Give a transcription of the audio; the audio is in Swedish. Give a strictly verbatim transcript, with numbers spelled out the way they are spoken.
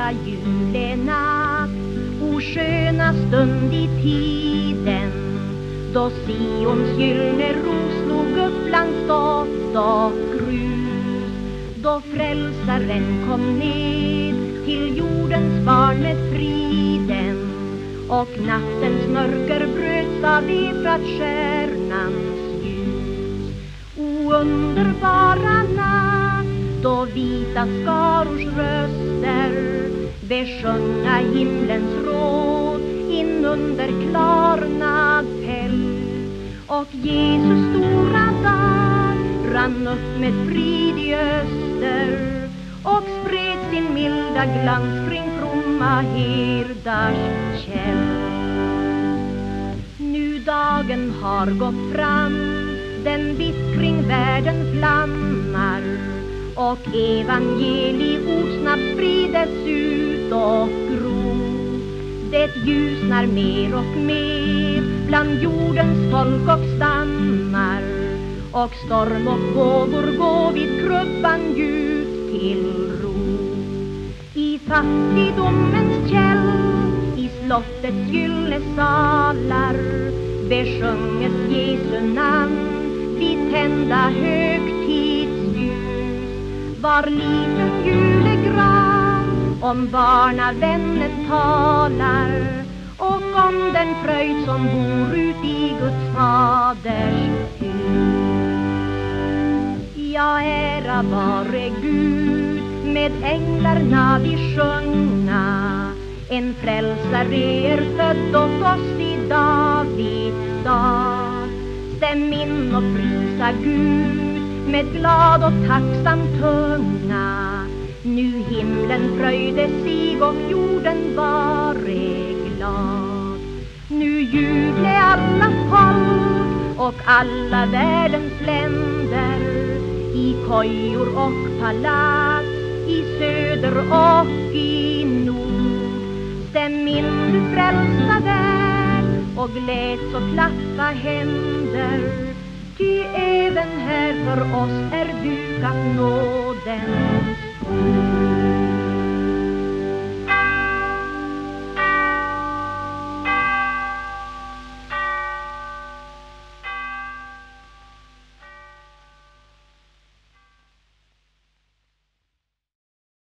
ljuva julenatt, o sköna stund i tiden, då Sions gyllene ros slog upp bland stad och grus, då frälsaren kom ned till jordens barn med friden, och nattens mörker bröts av Efrat stjärnans ljus. O underbara natt, då vita skarors röster besjunga himlens råd in under klarnad päls, och Jesus stora dag rann upp med frid i öster och spred sin milda glans kring fromma herdars käll. Nu dagen har gått fram, den vitt kring världen flammar, och evangeliord snabbt sprides ut och gror. Det ljusnar mer och mer bland jordens folk och stammar, och storm och vågor går vid krubban djupt till ro. I fattigdomens käll, i slottets gyllene salar, besjunges Jesu namn vid tända högtidsljus. Var liten julegran om barnavännen talar, och om den fröjd som bor ut i Guds faders hus. Ja, ära vare Gud, med änglarna vi sjunga, en frälsare är född åt oss i Davids dag. Stäm in och prisa Gud med glad och tacksam tunga, nu himlen fröjde sig och jorden vare glad. Nu juble alla folk och alla världens länder, i kojor och palats, i söder och i nord. Stäm in du frälsta värld och gläds och klappa händer, ty även här för oss är dukat nåden